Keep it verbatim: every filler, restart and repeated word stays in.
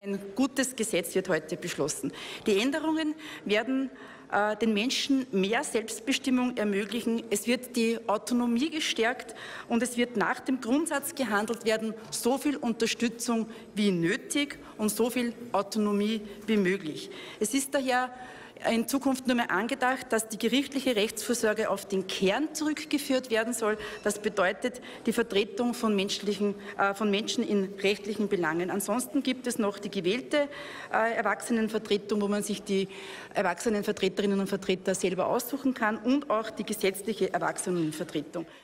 Ein gutes Gesetz wird heute beschlossen. Die Änderungen werden äh, den Menschen mehr Selbstbestimmung ermöglichen. Es wird die Autonomie gestärkt und es wird nach dem Grundsatz gehandelt werden, so viel Unterstützung wie nötig und so viel Autonomie wie möglich. Es ist daher in Zukunft nur mehr angedacht, dass die gerichtliche Rechtsvorsorge auf den Kern zurückgeführt werden soll. Das bedeutet die Vertretung von, menschlichen, äh, von Menschen in rechtlichen Belangen. Ansonsten gibt es noch die gewählte äh, Erwachsenenvertretung, wo man sich die Erwachsenenvertreterinnen und Vertreter selber aussuchen kann, und auch die gesetzliche Erwachsenenvertretung.